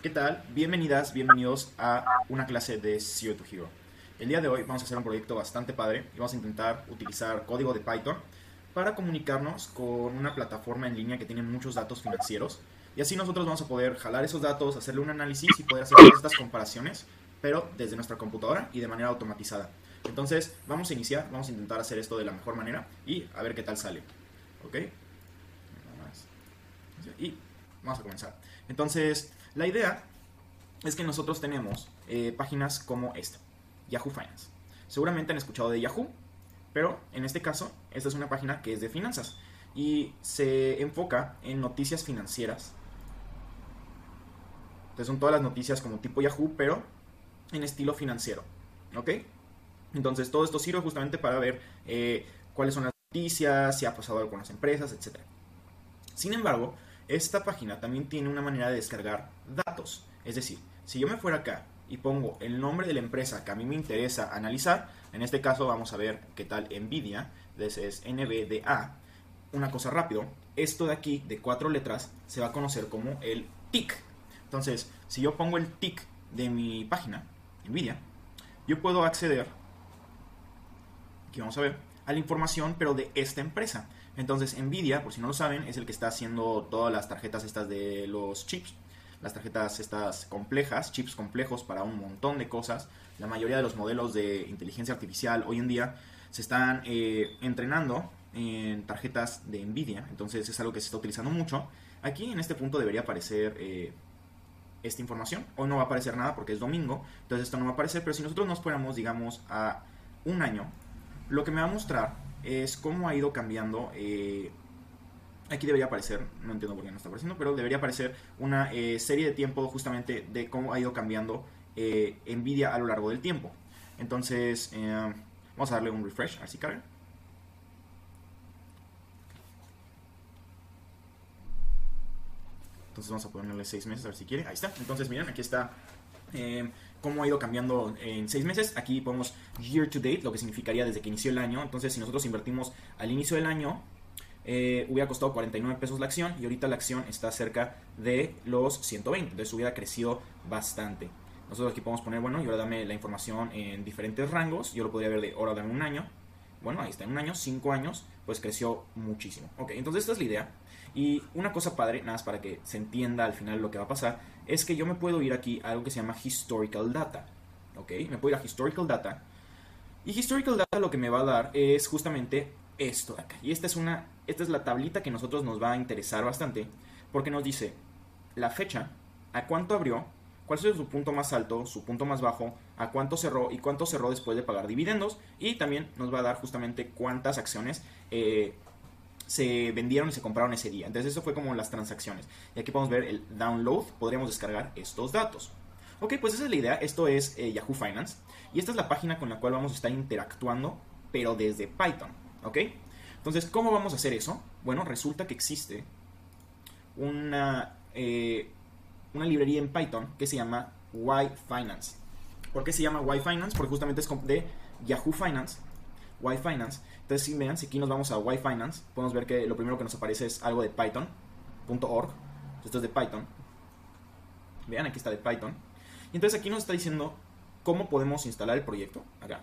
¿Qué tal? Bienvenidas, bienvenidos a una clase de Zero to Hero. El día de hoy vamos a hacer un proyecto bastante padre y vamos a intentar utilizar código de Python para comunicarnos con una plataforma en línea que tiene muchos datos financieros y así nosotros vamos a poder jalar esos datos, hacerle un análisis y poder hacer todas estas comparaciones, pero desde nuestra computadora y de manera automatizada. Entonces vamos a iniciar, vamos a intentar hacer esto de la mejor manera y a ver qué tal sale. ¿Ok? Y vamos a comenzar. Entonces, la idea es que nosotros tenemos páginas como esta, Yahoo Finance. Seguramente han escuchado de Yahoo, pero en este caso, esta es una página que es de finanzas y se enfoca en noticias financieras. Entonces son todas las noticias como tipo Yahoo, pero en estilo financiero. ¿Ok? Entonces todo esto sirve justamente para ver cuáles son las noticias, si ha pasado algo con las empresas, etc. Sin embargo, esta página también tiene una manera de descargar datos. Es decir, si yo me fuera acá y pongo el nombre de la empresa que a mí me interesa analizar, en este caso vamos a ver qué tal Nvidia, ese es NVDA. Una cosa rápido, esto de aquí, de 4 letras, se va a conocer como el tick. Entonces, si yo pongo el tick de mi página, Nvidia, yo puedo acceder, aquí vamos a ver, a la información, pero de esta empresa. Entonces, Nvidia, por si no lo saben, es el que está haciendo todas las tarjetas estas de los chips. Las tarjetas estas complejas, chips complejos para un montón de cosas. La mayoría de los modelos de inteligencia artificial hoy en día se están entrenando en tarjetas de Nvidia. Entonces es algo que se está utilizando mucho. Aquí en este punto debería aparecer esta información. Hoy no va a aparecer nada porque es domingo. Entonces esto no va a aparecer. Pero si nosotros nos fuéramos, digamos, a un año, lo que me va a mostrar es cómo ha ido cambiando. Aquí debería aparecer, no entiendo por qué no está apareciendo, pero debería aparecer una serie de tiempo justamente de cómo ha ido cambiando Nvidia a lo largo del tiempo. Entonces, vamos a darle un refresh, a ver si carga. Entonces vamos a ponerle 6 meses, a ver si quiere. Ahí está. Entonces, miren, aquí está cómo ha ido cambiando en 6 meses. Aquí ponemos year to date, lo que significaría desde que inició el año. Entonces, si nosotros invertimos al inicio del año, hubiera costado 49 pesos la acción y ahorita la acción está cerca de los 120, entonces hubiera crecido bastante. Nosotros aquí podemos poner, bueno, y ahora dame la información en diferentes rangos. Yo lo podría ver de ahora dame un año. Bueno, ahí está, en un año, 5 años, pues creció muchísimo. Ok, entonces esta es la idea. Y una cosa padre, nada más para que se entienda al final lo que va a pasar, es que yo me puedo ir aquí a algo que se llama Historical Data. Ok, me puedo ir a Historical Data. Y Historical Data lo que me va a dar es justamente esto de acá. Y esta es la tablita que a nosotros nos va a interesar bastante, porque nos dice la fecha, a cuánto abrió, cuál es su punto más alto, su punto más bajo, a cuánto cerró y cuánto cerró después de pagar dividendos. Y también nos va a dar justamente cuántas acciones se vendieron y se compraron ese día. Entonces eso fue como las transacciones. Y aquí podemos ver el download, podríamos descargar estos datos. Ok, pues esa es la idea. Esto es Yahoo Finance. Y esta es la página con la cual vamos a estar interactuando, pero desde Python. ¿Ok? Entonces, ¿cómo vamos a hacer eso? Bueno, resulta que existe una librería en Python que se llama YFinance. ¿Por qué se llama YFinance? Porque justamente es de Yahoo Finance, YFinance. Entonces, si vean, si aquí nos vamos a YFinance, podemos ver que lo primero que nos aparece es algo de Python.org. Esto es de Python. Vean, aquí está de Python. Y entonces aquí nos está diciendo cómo podemos instalar el proyecto. Acá.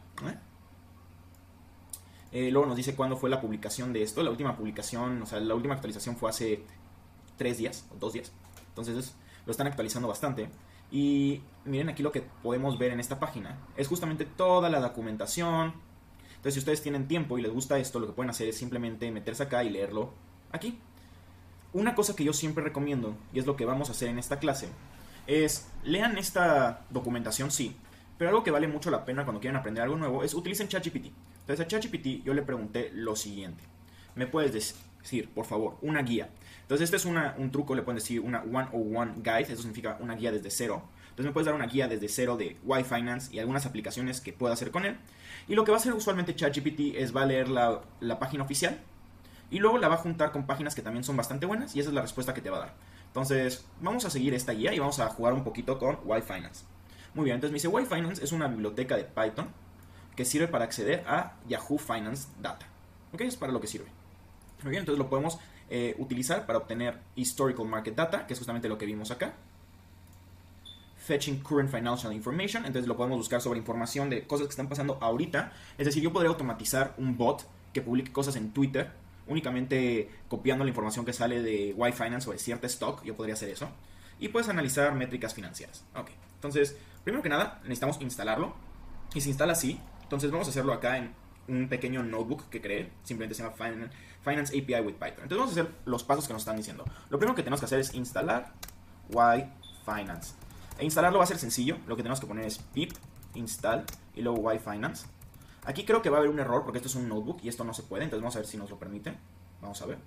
Luego nos dice cuándo fue la publicación de esto. La última publicación, o sea, la última actualización fue hace 3 días o 2 días. Entonces lo están actualizando bastante. Y miren aquí lo que podemos ver en esta página. Es justamente toda la documentación. Entonces si ustedes tienen tiempo y les gusta esto, lo que pueden hacer es simplemente meterse acá y leerlo aquí. Una cosa que yo siempre recomiendo, y es lo que vamos a hacer en esta clase, es lean esta documentación, sí, pero algo que vale mucho la pena cuando quieren aprender algo nuevo es utilicen ChatGPT. Entonces a ChatGPT yo le pregunté lo siguiente: ¿me puedes decir, por favor, una guía? Entonces este es un truco, le pueden decir una 101 guide, eso significa una guía desde cero. Entonces me puedes dar una guía desde cero de YFinance y algunas aplicaciones que pueda hacer con él. Y lo que va a hacer usualmente ChatGPT es va a leer la página oficial y luego la va a juntar con páginas que también son bastante buenas y esa es la respuesta que te va a dar. Entonces vamos a seguir esta guía y vamos a jugar un poquito con YFinance. Muy bien, entonces me dice YFinance es una biblioteca de Python que sirve para acceder a Yahoo Finance Data. ¿Ok? Es para lo que sirve. Muy bien, entonces lo podemos utilizar para obtener Historical Market Data, que es justamente lo que vimos acá. fetching current financial information. Entonces lo podemos buscar sobre información de cosas que están pasando ahorita. Es decir, yo podría automatizar un bot que publique cosas en Twitter, únicamente copiando la información que sale de Y Finance o de cierta stock. Yo podría hacer eso. Y puedes analizar métricas financieras. Ok, entonces, primero que nada, necesitamos instalarlo. Y se instala así. Entonces vamos a hacerlo acá en un pequeño notebook que creé. Simplemente se llama Finance API with Python. Entonces vamos a hacer los pasos que nos están diciendo. Lo primero que tenemos que hacer es instalar Y Finance. E instalarlo va a ser sencillo. Lo que tenemos que poner es pip install y luego Y Finance. Aquí creo que va a haber un error porque esto es un notebook y esto no se puede. Entonces vamos a ver si nos lo permite. Vamos a ver.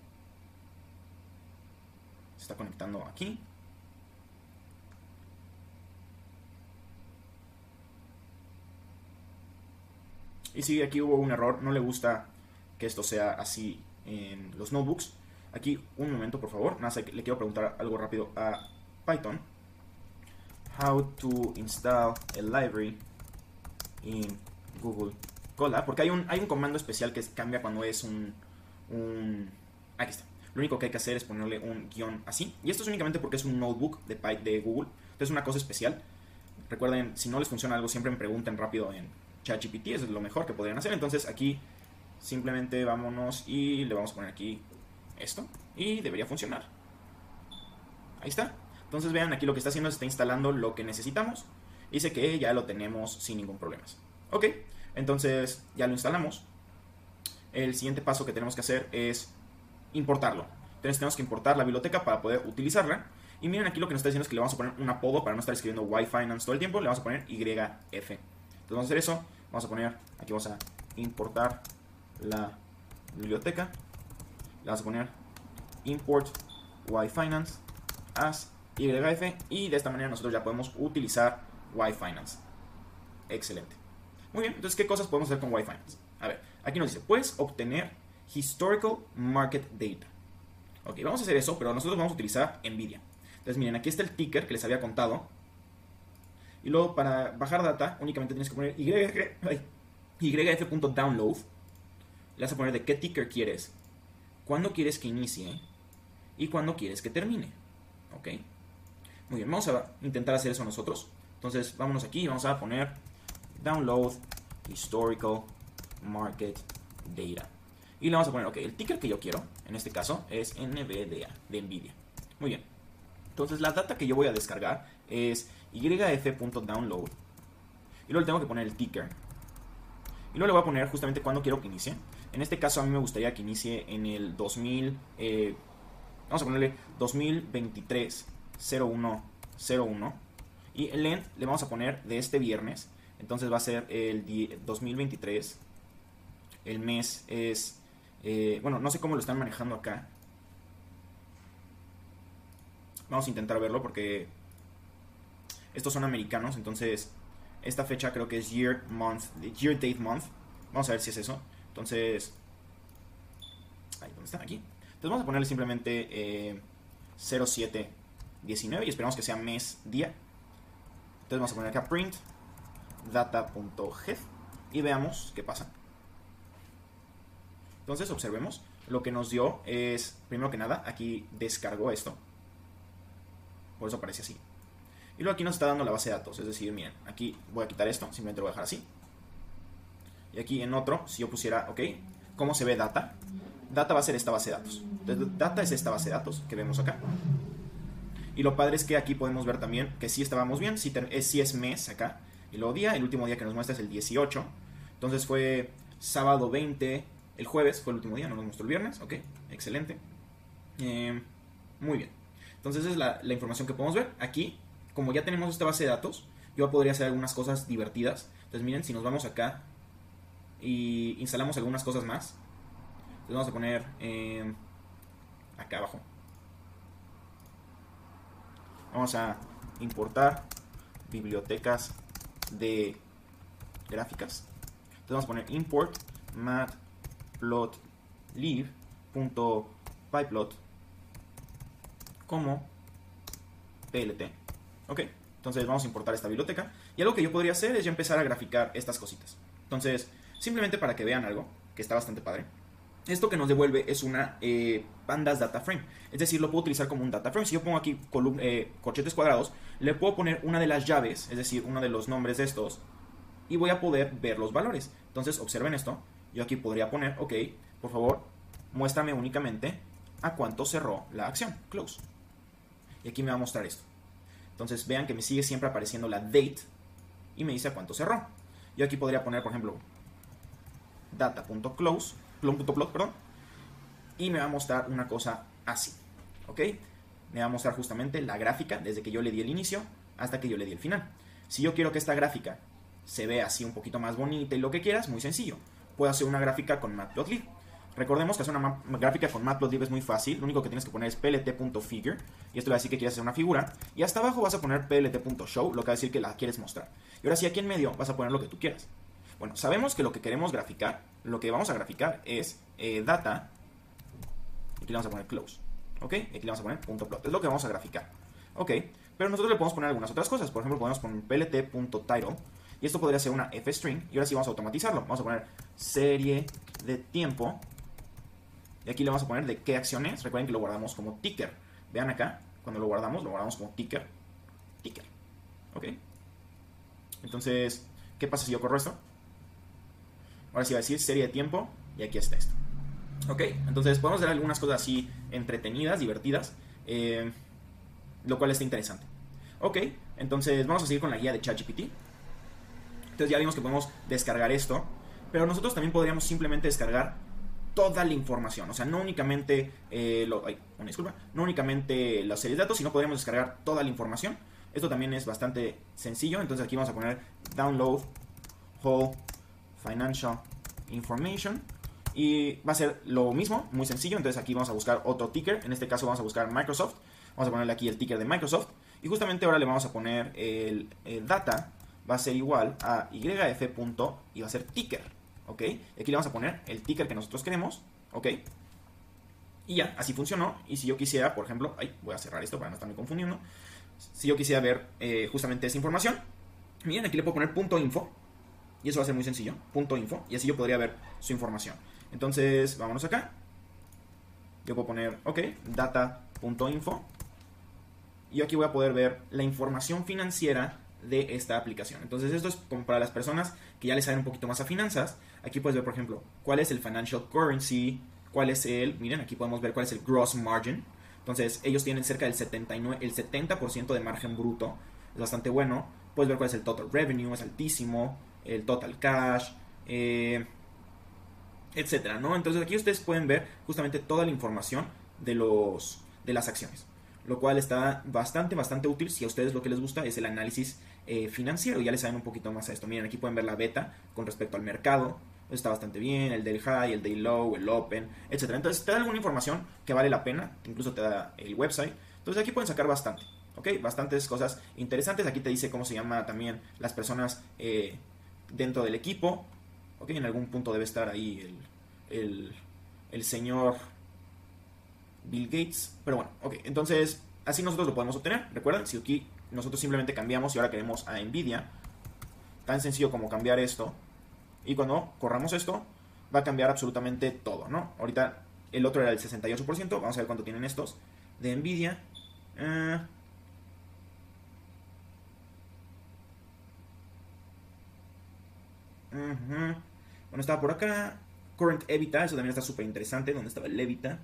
Se está conectando aquí. Y sí, aquí hubo un error. No le gusta que esto sea así en los notebooks. Aquí, un momento, por favor. Nada, le quiero preguntar algo rápido a Python. How to install a library in Google Colab. Porque hay un comando especial que cambia cuando es aquí está. Lo único que hay que hacer es ponerle un guión así. Y esto es únicamente porque es un notebook de Google. Entonces es una cosa especial. Recuerden, si no les funciona algo, siempre me pregunten rápido en ChatGPT. Eso es lo mejor que podrían hacer. Entonces aquí simplemente vámonos y le vamos a poner aquí esto. Y debería funcionar. Ahí está. Entonces vean, aquí lo que está haciendo es está instalando lo que necesitamos. Dice que ya lo tenemos sin ningún problema. Ok, entonces ya lo instalamos. El siguiente paso que tenemos que hacer es importarlo. Entonces tenemos que importar la biblioteca para poder utilizarla. Y miren aquí lo que nos está diciendo es que le vamos a poner un apodo para no estar escribiendo Y Finance todo el tiempo. Le vamos a poner YF. Entonces vamos a hacer eso. Vamos a poner, aquí vamos a importar la biblioteca. Le vamos a poner import Y Finance as YF. Y de esta manera nosotros ya podemos utilizar Y Finance. Excelente. Muy bien, entonces ¿qué cosas podemos hacer con Y Finance? A ver, aquí nos dice, puedes obtener Historical Market Data. Ok, vamos a hacer eso, pero nosotros vamos a utilizar NVIDIA. Entonces miren, aquí está el ticker que les había contado. Y luego para bajar data, únicamente tienes que poner YF.download. Le vas a poner de qué ticker quieres, cuándo quieres que inicie y cuándo quieres que termine. Ok, muy bien, vamos a intentar hacer eso nosotros. Entonces vámonos aquí y vamos a poner download historical market data. Y le vamos a poner, ok, el ticker que yo quiero, en este caso, es NVDA, de NVIDIA. Muy bien. Entonces la data que yo voy a descargar es YF.download. Y luego le tengo que poner el ticker. Y luego le voy a poner justamente cuándo quiero que inicie. En este caso a mí me gustaría que inicie en el 2000... vamos a ponerle 2023-01-01. Y el end le vamos a poner de este viernes. Entonces va a ser el 2023. El mes es... bueno, no sé cómo lo están manejando acá. Vamos a intentar verlo porque estos son americanos. Entonces esta fecha creo que es year date month. Vamos a ver si es eso. Entonces, ahí, ¿dónde están? Aquí. Entonces vamos a ponerle simplemente 0719 y esperamos que sea mes día. Entonces vamos a poner acá print data.get y veamos qué pasa. Entonces observemos, lo que nos dio es, primero que nada, aquí descargó esto. Por eso aparece así. Y luego aquí nos está dando la base de datos, es decir, miren, aquí voy a quitar esto, simplemente lo voy a dejar así. Y aquí en otro, si yo pusiera, ok, ¿cómo se ve data? Data va a ser esta base de datos. Entonces data es esta base de datos que vemos acá. Y lo padre es que aquí podemos ver también que sí estábamos bien, sí es mes acá. Y luego día, el último día que nos muestra es el 18. Entonces fue sábado 20, el jueves fue el último día, no nos mostró el viernes. Ok, excelente. Muy bien. Entonces esa es la información que podemos ver. Aquí, como ya tenemos esta base de datos, yo podría hacer algunas cosas divertidas. Entonces miren, si nos vamos acá y instalamos algunas cosas más. Entonces vamos a poner acá abajo. Vamos a importar bibliotecas de gráficas. Entonces vamos a poner import matplotlib.pyplot como plt. Ok, entonces vamos a importar esta biblioteca. Y algo que yo podría hacer es ya empezar a graficar estas cositas. Entonces, simplemente para que vean algo que está bastante padre. Esto que nos devuelve es una pandas data frame. Es decir, lo puedo utilizar como un data frame. Si yo pongo aquí corchetes cuadrados, le puedo poner una de las llaves, es decir, uno de los nombres de estos, y voy a poder ver los valores. Entonces, observen esto. Yo aquí podría poner, ok, por favor, muéstrame únicamente a cuánto cerró la acción, close. Y aquí me va a mostrar esto. Entonces, vean que me sigue siempre apareciendo la date y me dice a cuánto cerró. Yo aquí podría poner, por ejemplo, data.close, plot, perdón, y me va a mostrar una cosa así, ¿ok? Me va a mostrar justamente la gráfica desde que yo le di el inicio hasta que yo le di el final. Si yo quiero que esta gráfica se vea así un poquito más bonita y lo que quieras, muy sencillo. Puedo hacer una gráfica con Matplotlib. Recordemos que hacer una gráfica con Matplotlib es muy fácil. Lo único que tienes que poner es plt.figure. Y esto le va a decir que quieres hacer una figura. Y hasta abajo vas a poner plt.show, lo que va a decir que la quieres mostrar. Y ahora sí, aquí en medio vas a poner lo que tú quieras. Bueno, sabemos que lo que queremos graficar, lo que vamos a graficar es data. Y aquí le vamos a poner close. ¿Ok? Y aquí le vamos a poner .plot. Es lo que vamos a graficar. ¿Ok? Pero nosotros le podemos poner algunas otras cosas. Por ejemplo, podemos poner plt.title. Y esto podría ser una f-string. Y ahora sí vamos a automatizarlo. Vamos a poner serie de tiempo. Y aquí le vamos a poner de qué acción es. Recuerden que lo guardamos como ticker. Vean acá. Cuando lo guardamos como ticker. Ticker. ¿Ok? Entonces, ¿qué pasa si yo corro esto? Ahora sí va a decir serie de tiempo. Y aquí está esto. ¿Ok? Entonces podemos hacer algunas cosas así entretenidas, divertidas. Lo cual está interesante. Ok. Entonces vamos a seguir con la guía de ChatGPT. Entonces ya vimos que podemos descargar esto, pero nosotros también podríamos simplemente descargar toda la información. O sea, no únicamente no únicamente las series de datos, sino podríamos descargar toda la información. Esto también es bastante sencillo. Entonces aquí vamos a poner download whole financial information. Y va a ser lo mismo, muy sencillo. Entonces aquí vamos a buscar otro ticker. En este caso vamos a buscar Microsoft. Vamos a ponerle aquí el ticker de Microsoft. Y justamente ahora le vamos a poner el data. Va a ser igual a yf. Y va a ser ticker, ¿ok? Y aquí le vamos a poner el ticker que nosotros queremos, ¿ok? Y ya, así funcionó. Y si yo quisiera, por ejemplo, voy a cerrar esto para no estarme confundiendo. Si yo quisiera ver justamente esa información, miren, aquí le puedo poner .info. Y eso va a ser muy sencillo, .info. Y así yo podría ver su información. Entonces, vámonos acá. Yo puedo poner, ok, data.info. Y yo aquí voy a poder ver la información financiera de esta aplicación. Entonces esto es como para las personas que ya les saben un poquito más a finanzas. Aquí puedes ver, por ejemplo, cuál es el financial currency, cuál es miren, aquí podemos ver cuál es el gross margin. Entonces ellos tienen cerca del 70% de margen bruto, es bastante bueno. Puedes ver cuál es el total revenue, es altísimo, el total cash, etcétera, ¿no? Entonces aquí ustedes pueden ver justamente toda la información de las acciones, lo cual está bastante útil si a ustedes lo que les gusta es el análisis financiero. Ya les saben un poquito más a esto. Miren, aquí pueden ver la beta con respecto al mercado. Está bastante bien, el day high, el day low, el open, etcétera. Entonces te da alguna información que vale la pena, incluso te da el website. Entonces aquí pueden sacar bastante, ¿ok? Bastantes cosas interesantes. Aquí te dice cómo se llama también las personas dentro del equipo, ¿ok? En algún punto debe estar ahí el señor Bill Gates, pero bueno, ok, entonces así nosotros lo podemos obtener. Recuerden, si aquí nosotros simplemente cambiamos y ahora queremos a Nvidia, tan sencillo como cambiar esto, y cuando corramos esto va a cambiar absolutamente todo, ¿no? Ahorita el otro era el 68%, vamos a ver cuánto tienen estos de Nvidia. Bueno, estaba por acá Current EBITDA, eso también está súper interesante. ¿Dónde estaba el EBITDA?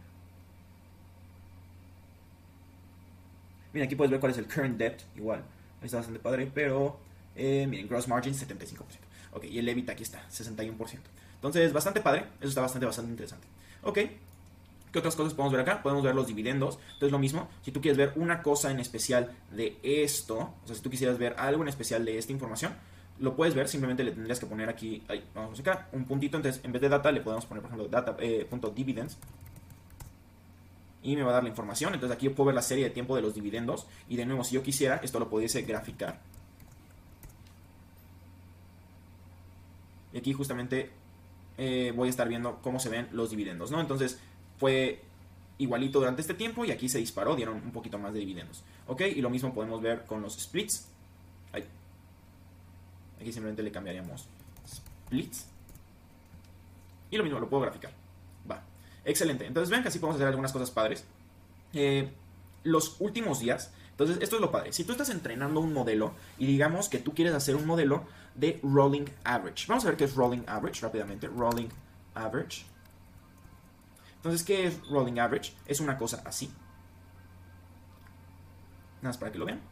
Mira, aquí puedes ver cuál es el current debt, igual, ahí está bastante padre, pero miren, gross margin 75%. Ok, y el EBITDA aquí está, 61%. Entonces, bastante padre, eso está bastante interesante. Ok, ¿qué otras cosas podemos ver acá? Podemos ver los dividendos. Entonces, lo mismo, si tú quieres ver una cosa en especial de esto, o sea, si tú quisieras ver algo en especial de esta información, lo puedes ver, simplemente le tendrías que poner aquí, vamos a sacar un puntito. Entonces, en vez de data, le podemos poner, por ejemplo, data.dividends. Y me va a dar la información. Entonces aquí yo puedo ver la serie de tiempo de los dividendos. Y de nuevo, si yo quisiera, esto lo pudiese graficar. Y aquí justamente voy a estar viendo cómo se ven los dividendos, ¿no? Entonces fue igualito durante este tiempo y aquí se disparó, dieron un poquito más de dividendos. ¿Ok? Y lo mismo podemos ver con los splits. Aquí simplemente le cambiaríamos splits. Y lo mismo, lo puedo graficar. Va. Excelente. Entonces vean que así podemos hacer algunas cosas padres. Los últimos días. Entonces esto es lo padre. Si tú estás entrenando un modelo y digamos que tú quieres hacer un modelo de rolling average. Vamos a ver qué es rolling average rápidamente. Rolling average. Entonces, ¿qué es rolling average? Es una cosa así. Nada más para que lo vean.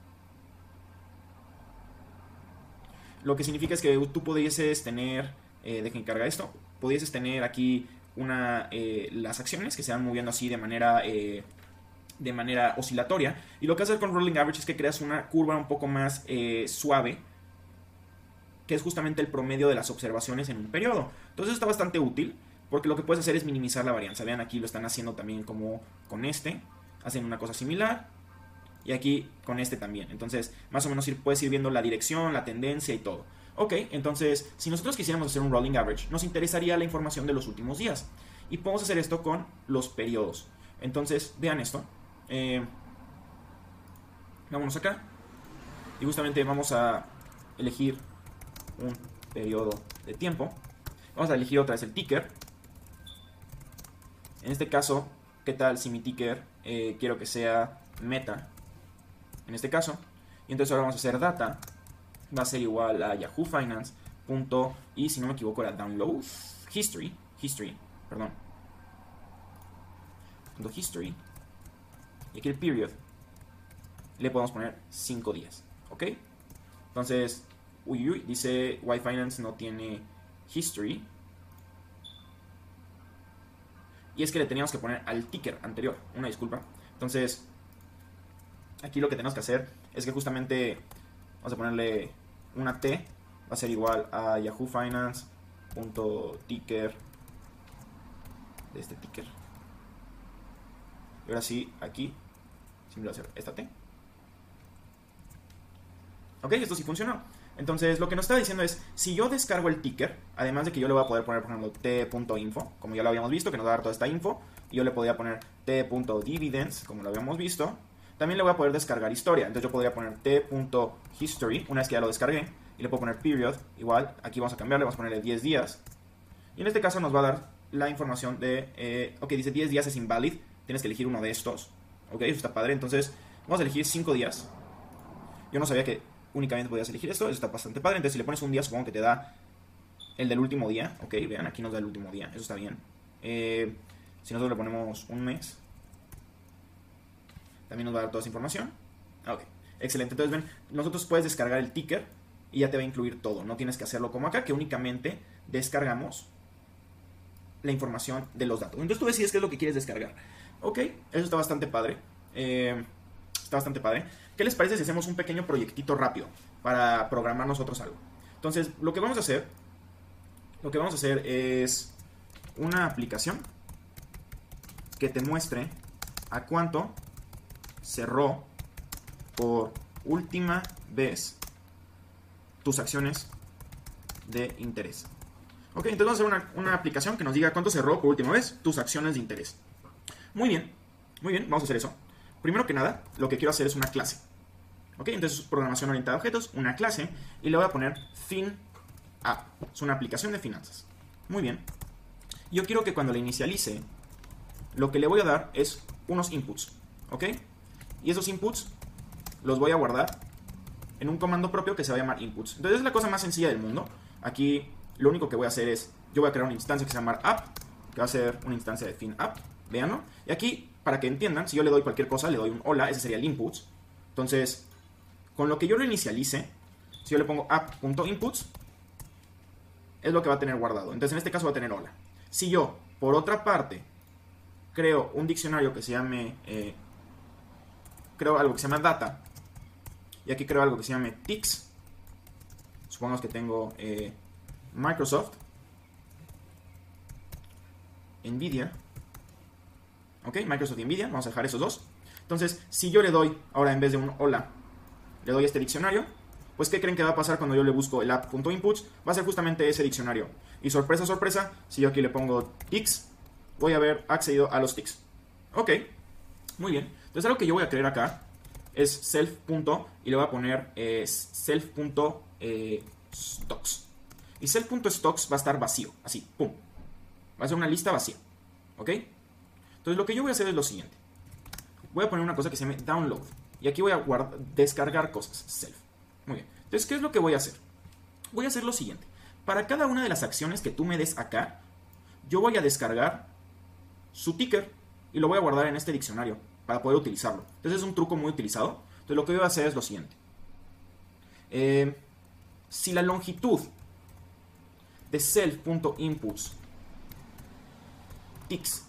Lo que significa es que tú pudieses tener, dejen cargar esto, pudieses tener aquí las acciones que se van moviendo así de manera oscilatoria. Y lo que haces con rolling average es que creas una curva un poco más suave, que es justamente el promedio de las observaciones en un periodo. Entonces está bastante útil, porque lo que puedes hacer es minimizar la varianza. Vean, aquí lo están haciendo también como con este. Hacen una cosa similar. Y aquí con este también. Entonces, más o menos puedes ir viendo la dirección, la tendencia y todo. Ok, entonces, si nosotros quisiéramos hacer un rolling average, nos interesaría la información de los últimos días. Y podemos hacer esto con los periodos. Entonces, vean esto. Vámonos acá. Y justamente vamos a elegir un periodo de tiempo. Vamos a elegir otra vez el ticker. En este caso, ¿qué tal si mi ticker quiero que sea meta? En este caso. Y entonces ahora vamos a hacer data. Va a ser igual a Yahoo Finance. Y si no me equivoco era download. History. Perdón. History. Y aquí el period. Le podemos poner 5 días. ¿Ok? Entonces, dice Yahoo Finance no tiene history. Y es que le teníamos que poner al ticker anterior. Una disculpa. Entonces, aquí lo que tenemos que hacer es que justamente vamos a ponerle una T. Va a ser igual a Yahoo Finance.ticker de este ticker. Y ahora sí, aquí siempre va a ser esta T. Ok, esto sí funcionó. Entonces, lo que nos está diciendo es, si yo descargo el ticker, además de que yo le voy a poder poner, por ejemplo, t.info, como ya lo habíamos visto, que nos va a dar toda esta info, y yo le podría poner t.dividends, como lo habíamos visto, también le voy a poder descargar historia. Entonces yo podría poner t.history, una vez que ya lo descargué, y le puedo poner period, igual, aquí vamos a cambiarle, vamos a ponerle 10 días, y en este caso nos va a dar la información de, ok, dice 10 días es invalid, tienes que elegir uno de estos, ok, eso está padre, entonces vamos a elegir 5 días, yo no sabía que únicamente podías elegir esto, eso está bastante padre. Entonces si le pones un día, supongo que te da el del último día. Ok, vean, aquí nos da el último día, eso está bien. Si nosotros le ponemos un mes, también nos va a dar toda esa información. Ok, excelente. Entonces ven, nosotros puedes descargar el ticker y ya te va a incluir todo. No tienes que hacerlo como acá, que únicamente descargamos la información de los datos. Entonces tú decides qué es lo que quieres descargar. Ok, eso está bastante padre. Está bastante padre. ¿Qué les parece si hacemos un pequeño proyectito rápido para programar nosotros algo? Entonces, lo que vamos a hacer es una aplicación que te muestre a cuánto cerró por última vez tus acciones de interés. Ok, entonces vamos a hacer una aplicación que nos diga cuánto cerró por última vez tus acciones de interés. Muy bien, vamos a hacer eso. Primero que nada, lo que quiero hacer es una clase. Ok, entonces programación orientada a objetos, una clase, y le voy a poner FinApp. Es una aplicación de finanzas. Muy bien. Yo quiero que cuando la inicialice, lo que le voy a dar es unos inputs. Ok, y esos inputs los voy a guardar en un comando propio que se va a llamar inputs. Entonces es la cosa más sencilla del mundo. Aquí lo único que voy a hacer es, yo voy a crear una instancia que se llama app, que va a ser una instancia de FinApp. Veanlo. Y aquí, para que entiendan, si yo le doy cualquier cosa, le doy un hola, ese sería el inputs. Entonces, con lo que yo lo inicialice, si yo le pongo app.inputs, es lo que va a tener guardado. Entonces, en este caso va a tener hola. Si yo, por otra parte, creo un diccionario que se llame, creo algo que se llama data, y aquí creo algo que se llame ticks, supongamos que tengo Microsoft, Nvidia, ok, Microsoft y Nvidia, vamos a dejar esos dos. Entonces, si yo le doy, ahora en vez de un hola, le doy este diccionario, pues ¿qué creen que va a pasar cuando yo le busco el app.inputs? Va a ser justamente ese diccionario. Y sorpresa, sorpresa, si yo aquí le pongo ticks, voy a haber accedido a los ticks. Ok, muy bien. Entonces algo que yo voy a crear acá es self. Y le voy a poner self.stocks. Y self.stocks va a estar vacío, así, pum. Va a ser una lista vacía, ¿ok? Entonces lo que yo voy a hacer es lo siguiente. Voy a poner una cosa que se llame download. Y aquí voy a descargar cosas, self. Muy bien. Entonces, ¿qué es lo que voy a hacer? Voy a hacer lo siguiente. Para cada una de las acciones que tú me des acá, yo voy a descargar su ticker y lo voy a guardar en este diccionario para poder utilizarlo. Entonces es un truco muy utilizado. Entonces lo que voy a hacer es lo siguiente. Si la longitud de self.inputs ticks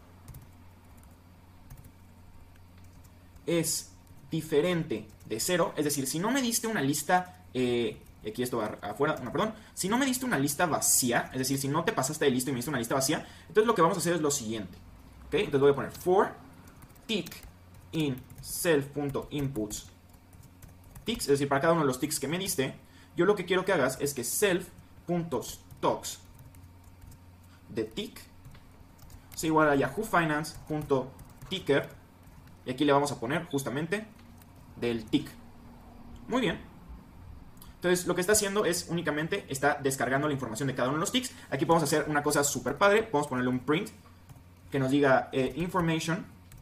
es diferente de 0, es decir, si no me diste una lista, aquí esto va afuera, perdón, si no me diste una lista vacía, es decir, si no te pasaste de listo y me diste una lista vacía, entonces lo que vamos a hacer es lo siguiente, ¿ok? Entonces voy a poner for tick in self.inputs ticks, es decir, para cada uno de los ticks que me diste, yo lo que quiero que hagas es que self.stocks de tick sea igual a yahoofinance.ticker, y aquí le vamos a poner justamente del tick. Muy bien. Entonces lo que está haciendo es únicamente está descargando la información de cada uno de los ticks. Aquí podemos hacer una cosa súper padre. Podemos ponerle un print que nos diga information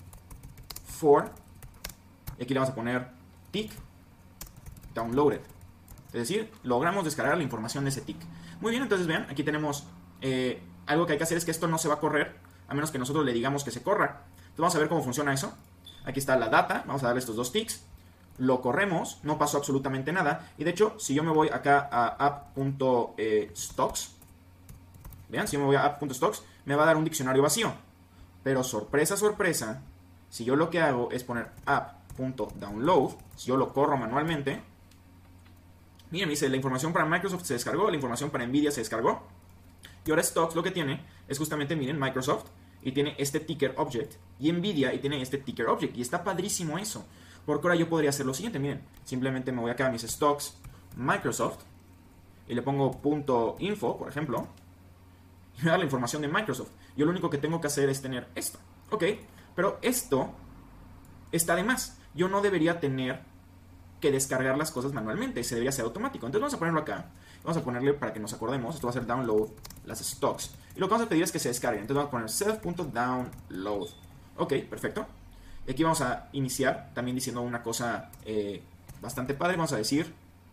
for, y aquí le vamos a poner tick downloaded. Es decir, logramos descargar la información de ese tick. Muy bien, entonces vean, aquí tenemos algo que hay que hacer es que esto no se va a correr a menos que nosotros le digamos que se corra. Entonces vamos a ver cómo funciona eso. Aquí está la data, vamos a darle estos dos ticks. Lo corremos, no pasó absolutamente nada. Y de hecho, si yo me voy acá a app.stocks, vean, si yo me voy a app.stocks, me va a dar un diccionario vacío. Pero sorpresa, sorpresa, si yo lo que hago es poner app.download, si yo lo corro manualmente, miren, me dice, la información para Microsoft se descargó, la información para Nvidia se descargó. Y ahora Stocks lo que tiene es justamente, miren, Microsoft, y tiene este ticker object, y Nvidia, y tiene este ticker object, y está padrísimo eso. Porque ahora yo podría hacer lo siguiente, miren, simplemente me voy acá a mis stocks Microsoft y le pongo .info, por ejemplo, y me da la información de Microsoft. Yo lo único que tengo que hacer es tener esto, ok, pero esto está de más. Yo no debería tener que descargar las cosas manualmente, se debería ser automático. Entonces vamos a ponerlo acá, vamos a ponerle para que nos acordemos, esto va a ser download las stocks, y lo que vamos a pedir es que se descarguen. Entonces vamos a poner self.download, ok, perfecto. Y aquí vamos a iniciar también diciendo una cosa bastante padre. Vamos a decir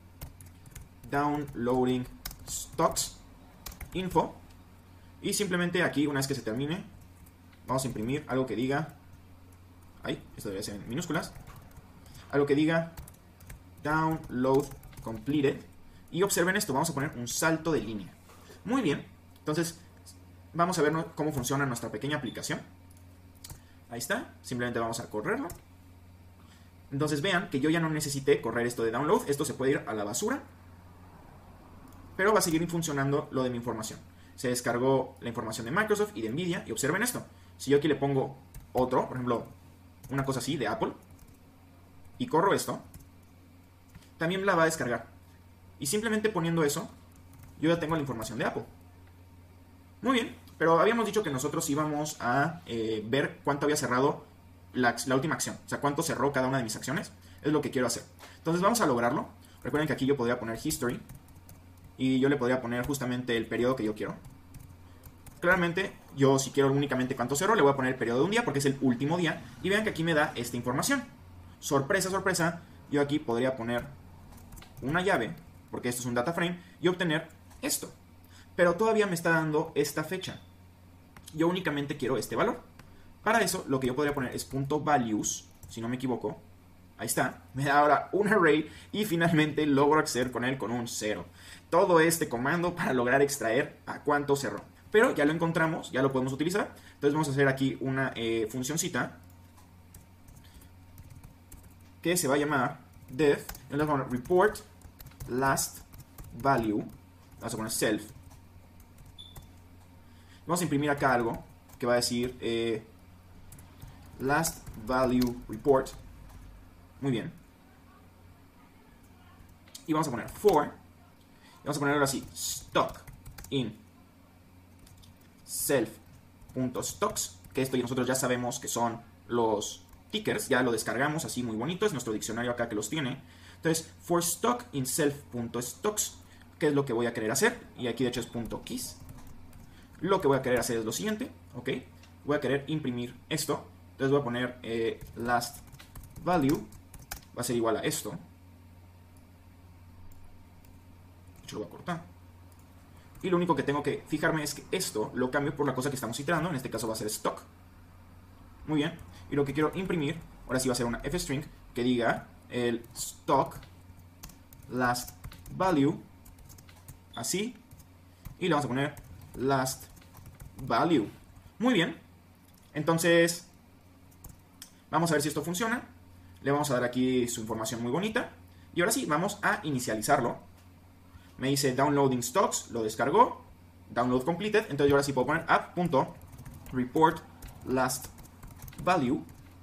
downloading stocks info. Y simplemente aquí, una vez que se termine, vamos a imprimir algo que diga, esto debería ser en minúsculas, algo que diga download completed. Y observen esto, vamos a poner un salto de línea. Muy bien, entonces vamos a ver cómo funciona nuestra pequeña aplicación. Ahí está, simplemente vamos a correrlo. Entonces vean que yo ya no necesité correr esto de download. Esto se puede ir a la basura, pero va a seguir funcionando lo de mi información. Se descargó la información de Microsoft y de Nvidia. Y observen esto, si yo aquí le pongo otro, por ejemplo, una cosa así de Apple, y corro esto, también la va a descargar. Y simplemente poniendo eso, yo ya tengo la información de Apple. Muy bien. Pero habíamos dicho que nosotros íbamos a ver cuánto había cerrado la última acción. O sea, cuánto cerró cada una de mis acciones. Es lo que quiero hacer. Entonces vamos a lograrlo. Recuerden que aquí yo podría poner history. Y yo le podría poner justamente el periodo que yo quiero. Claramente, yo si quiero únicamente cuánto cerró, le voy a poner el periodo de un día porque es el último día. Y vean que aquí me da esta información. Sorpresa, sorpresa. Yo aquí podría poner una llave, porque esto es un data frame, y obtener esto. Pero todavía me está dando esta fecha. Yo únicamente quiero este valor. Para eso, lo que yo podría poner es .values, si no me equivoco. Ahí está. Me da ahora un array y finalmente logro acceder con él con un 0. Todo este comando para lograr extraer a cuánto cerró. Pero ya lo encontramos, ya lo podemos utilizar. Entonces vamos a hacer aquí una funcioncita que se va a llamar def. Y le vamos a poner report last value. Vamos a poner self. Vamos a imprimir acá algo que va a decir last value report. Muy bien. Y vamos a poner for. Y vamos a poner ahora así stock in self.stocks. Que esto nosotros ya sabemos que son los tickers. Ya lo descargamos así muy bonito. Es nuestro diccionario acá que los tiene. Entonces, for stock in self.stocks. ¿Qué es lo que voy a querer hacer? Y aquí de hecho es .keys. Lo que voy a querer hacer es lo siguiente, ¿ok? voy a querer imprimir esto. Entonces voy a poner last value, va a ser igual a esto. De hecho lo voy a cortar. Y lo único que tengo que fijarme es que esto lo cambio por la cosa que estamos iterando, en este caso va a ser stock. Muy bien, y lo que quiero imprimir, ahora sí va a ser una f-string que diga el stock last value, así, y le vamos a poner last value. Muy bien, entonces vamos a ver si esto funciona. Le vamos a dar aquí su información muy bonita, y ahora sí, vamos a inicializarlo. Me dice downloading stocks, lo descargó, download completed, entonces yo ahora sí puedo poner app.report last value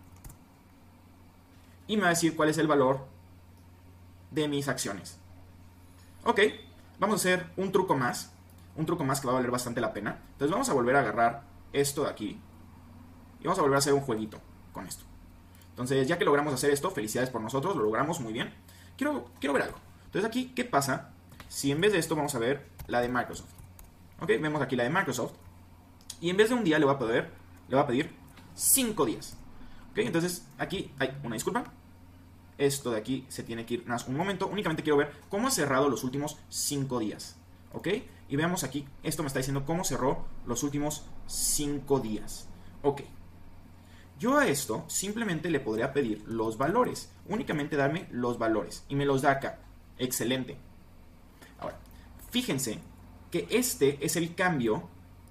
y me va a decir cuál es el valor de mis acciones. Ok, vamos a hacer un truco más que va a valer bastante la pena. Entonces vamos a volver a agarrar esto de aquí y vamos a volver a hacer un jueguito con esto. Entonces ya que logramos hacer esto, felicidades por nosotros, lo logramos muy bien. Quiero ver algo. Entonces aquí, ¿qué pasa si en vez de esto vamos a ver la de Microsoft? Ok, vemos aquí la de Microsoft y en vez de un día le voy a pedir 5 días. Ok, entonces aquí hay una disculpa. Esto de aquí se tiene que ir más un momento. Únicamente quiero ver cómo ha cerrado los últimos 5 días. Ok, y veamos aquí, esto me está diciendo cómo cerró los últimos 5 días. Ok, yo a esto simplemente le podría pedir los valores. Únicamente darme los valores. Y me los da acá. Excelente. Ahora, fíjense que este es el cambio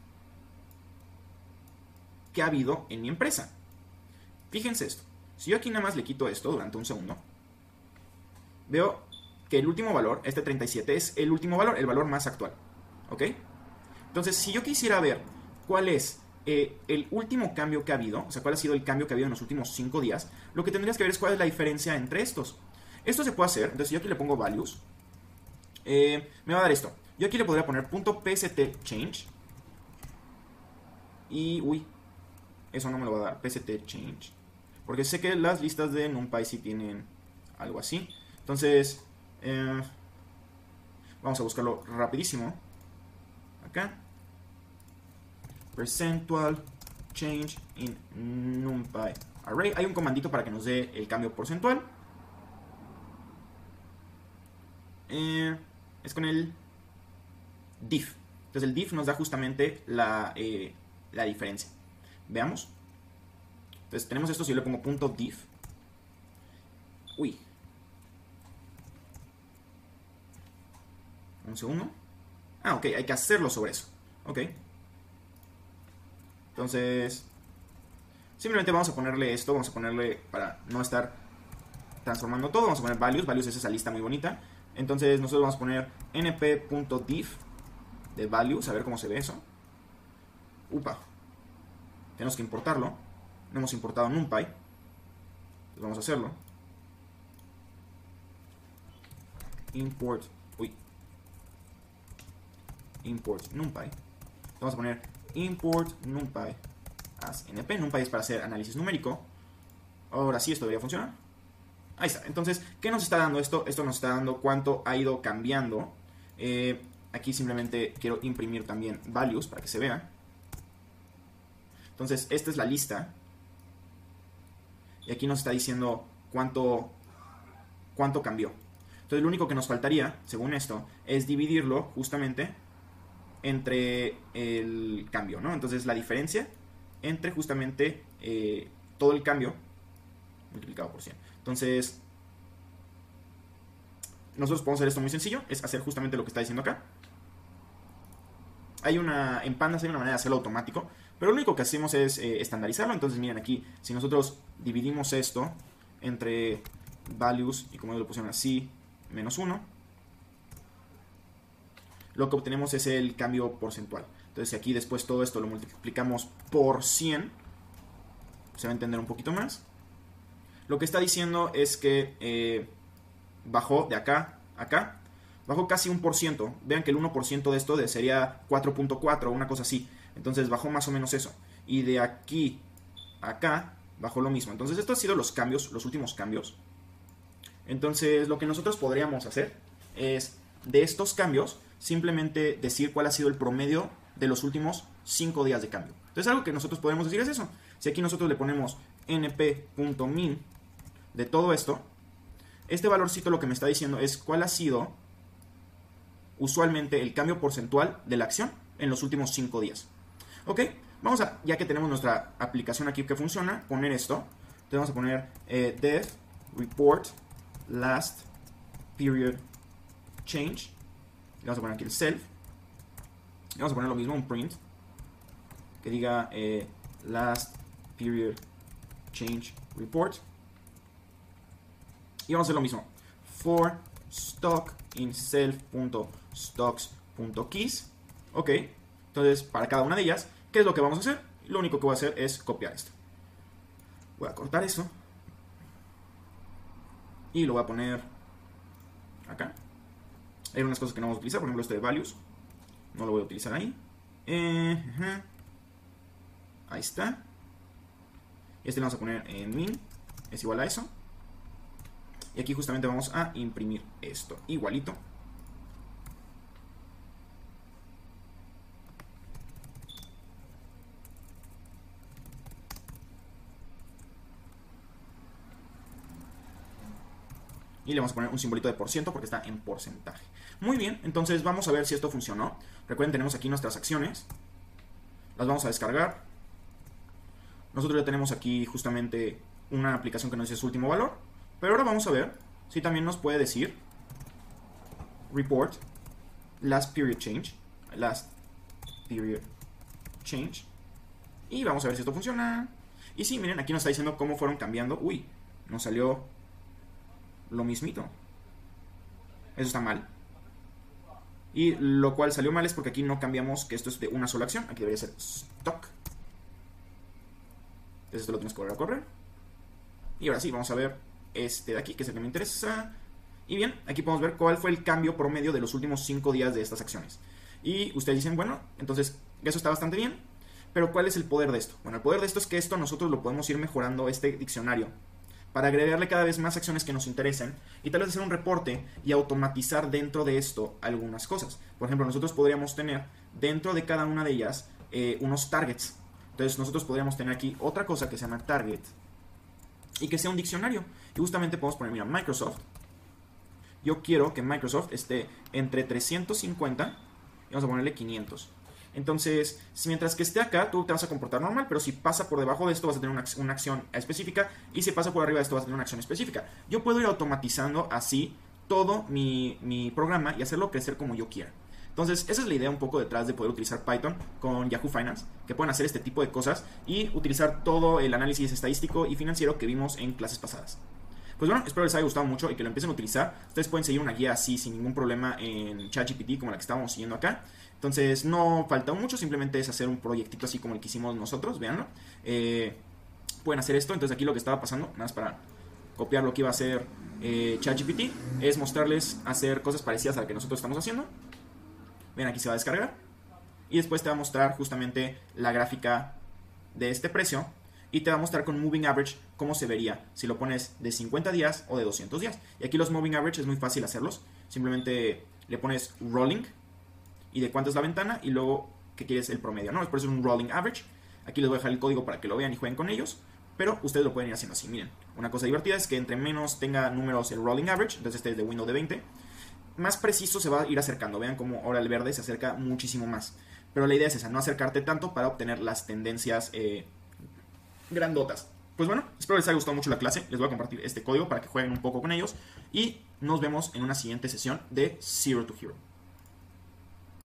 que ha habido en mi empresa. Fíjense esto. Si yo aquí nada más le quito esto durante un segundo, veo que el último valor, este 37, es el último valor, el valor más actual. ¿Ok? Entonces, si yo quisiera ver cuál es el último cambio que ha habido, o sea, cuál ha sido el cambio que ha habido en los últimos 5 días, lo que tendrías que ver es cuál es la diferencia entre estos. Esto se puede hacer, entonces yo aquí le pongo values, me va a dar esto. Yo aquí le podría poner .pst change y, uy, eso no me lo va a dar, pst change, porque sé que las listas de NumPy sí tienen algo así. Entonces, vamos a buscarlo rapidísimo. Acá. Percentual change in NumPy array. Hay un comandito para que nos dé el cambio porcentual. Es con el diff. Entonces el diff nos da justamente la diferencia. Veamos. Entonces tenemos esto, si yo le pongo .diff. Uy. Un segundo. Ah, ok, hay que hacerlo sobre eso. Ok. Entonces, simplemente vamos a ponerle esto, vamos a ponerle, para no estar transformando todo, vamos a poner values. Values es esa lista muy bonita. Entonces nosotros vamos a poner np.diff de values, a ver cómo se ve eso. Upa. Tenemos que importarlo. No hemos importado NumPy. Entonces vamos a hacerlo. Import. Uy. Import NumPy. Vamos a poner import NumPy as np. NumPy es para hacer análisis numérico. Ahora sí, esto debería funcionar. Ahí está. Entonces, ¿qué nos está dando esto? Esto nos está dando cuánto ha ido cambiando. Aquí simplemente quiero imprimir también values para que se vea. Entonces, esta es la lista. Y aquí nos está diciendo cuánto cambió. Entonces, lo único que nos faltaría, según esto, es dividirlo justamente entre el cambio, ¿no? Entonces, la diferencia entre justamente todo el cambio multiplicado por 100. Entonces, nosotros podemos hacer esto muy sencillo, es hacer justamente lo que está diciendo acá. En Pandas hay una manera de hacerlo automático, pero lo único que hacemos es estandarizarlo. Entonces, miren aquí, si nosotros dividimos esto entre values, y como ellos lo pusieron así, menos 1, lo que obtenemos es el cambio porcentual. Entonces, si aquí después todo esto lo multiplicamos por 100, se va a entender un poquito más. Lo que está diciendo es que bajó de acá a acá, bajó casi 1%. Vean que el 1% de esto sería 4.4, una cosa así. Entonces bajó más o menos eso. Y de aquí a acá bajó lo mismo. Entonces estos han sido los cambios, los últimos cambios. Entonces lo que nosotros podríamos hacer es, de estos cambios, simplemente decir cuál ha sido el promedio de los últimos 5 días de cambio. Entonces Entonces algo que nosotros podemos decir es eso. Si aquí nosotros le ponemos np.min de todo esto, este valorcito lo que me está diciendo es cuál ha sido usualmente el cambio porcentual de la acción en los últimos 5 días. Ok, vamos a, ya que tenemos nuestra aplicación aquí que funciona, poner esto. Entonces vamos a poner dev report last period change. Y vamos a poner aquí el self. Y vamos a poner lo mismo, un print que diga last period change report. Y vamos a hacer lo mismo. For stock in self.stocks.keys. Ok, entonces para cada una de ellas, ¿qué es lo que vamos a hacer? Lo único que voy a hacer es copiar esto. Voy a cortar esto. Y lo voy a poner acá. Hay unas cosas que no vamos a utilizar, por ejemplo este de values. No lo voy a utilizar ahí. Ahí está. Este lo vamos a poner en min. Es igual a eso. Y aquí justamente vamos a imprimir esto. Igualito. Y le vamos a poner un simbolito de por ciento porque está en porcentaje. Muy bien, entonces vamos a ver si esto funcionó. Recuerden, tenemos aquí nuestras acciones. Las vamos a descargar. Nosotros ya tenemos aquí justamente una aplicación que nos dice su último valor. Pero ahora vamos a ver si también nos puede decir report last period change. Last period change. Y vamos a ver si esto funciona. Y sí, miren, aquí nos está diciendo cómo fueron cambiando. Uy, nos salió lo mismito. Eso está mal. Y lo cual salió mal es porque aquí no cambiamos que esto es de una sola acción. Aquí debería ser stock. Entonces esto lo tienes que volver a correr. Y ahora sí, vamos a ver este de aquí, que es el que me interesa. Y bien, aquí podemos ver cuál fue el cambio promedio de los últimos 5 días de estas acciones. Y ustedes dicen, bueno, entonces eso está bastante bien. Pero ¿cuál es el poder de esto? Bueno, el poder de esto es que esto nosotros lo podemos ir mejorando, este diccionario, para agregarle cada vez más acciones que nos interesen y tal vez hacer un reporte y automatizar dentro de esto algunas cosas. Por ejemplo, nosotros podríamos tener dentro de cada una de ellas unos targets. Entonces nosotros podríamos tener aquí otra cosa que se llama target y que sea un diccionario. Y justamente podemos poner, mira, Microsoft. Yo quiero que Microsoft esté entre 350 y vamos a ponerle 500. Entonces, si mientras que esté acá, tú te vas a comportar normal, pero si pasa por debajo de esto vas a tener una acción específica, y si pasa por arriba de esto vas a tener una acción específica. Yo puedo ir automatizando así todo mi programa y hacerlo crecer como yo quiera. Entonces, esa es la idea un poco detrás de poder utilizar Python con Yahoo Finance, que pueden hacer este tipo de cosas y utilizar todo el análisis estadístico y financiero que vimos en clases pasadas. Pues bueno, espero les haya gustado mucho y que lo empiecen a utilizar. Ustedes pueden seguir una guía así sin ningún problema en ChatGPT como la que estábamos siguiendo acá. Entonces no falta mucho, simplemente es hacer un proyectito así como el que hicimos nosotros, véanlo. Pueden hacer esto, entonces aquí lo que estaba pasando, nada más para copiar lo que iba a hacer ChatGPT, es mostrarles hacer cosas parecidas a lo que nosotros estamos haciendo. Ven, aquí se va a descargar. Y después te va a mostrar justamente la gráfica de este precio. Y te va a mostrar con Moving Average cómo se vería si lo pones de 50 días o de 200 días. Y aquí los Moving Average es muy fácil hacerlos. Simplemente le pones Rolling y de cuánto es la ventana y luego qué quieres el promedio, ¿no? Por eso es un Rolling Average. Aquí les voy a dejar el código para que lo vean y jueguen con ellos. Pero ustedes lo pueden ir haciendo así. Miren, una cosa divertida es que entre menos tenga números el Rolling Average, entonces este es de window de 20, más preciso se va a ir acercando. Vean cómo ahora el verde se acerca muchísimo más. Pero la idea es esa, no acercarte tanto para obtener las tendencias grandotas. Pues bueno, espero les haya gustado mucho la clase. Les voy a compartir este código para que jueguen un poco con ellos. Y nos vemos en una siguiente sesión de Zero to Hero.